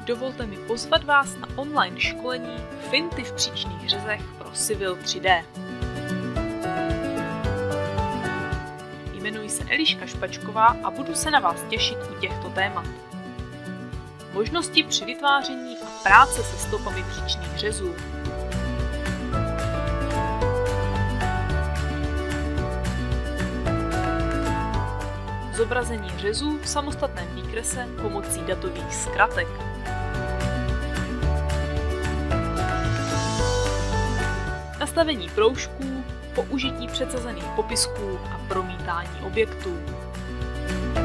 dovolte mi pozvat vás na online školení Finty v příčných řezech pro Civil 3D. Jmenuji se Eliška Špačková a budu se na vás těšit u těchto témat. Možnosti při vytváření a práce se stopami příčných řezů. Zobrazení řezů v samostatném výkrese pomocí datových zkratek. Nastavení proužků, použití předsazených popisků a promítání objektů.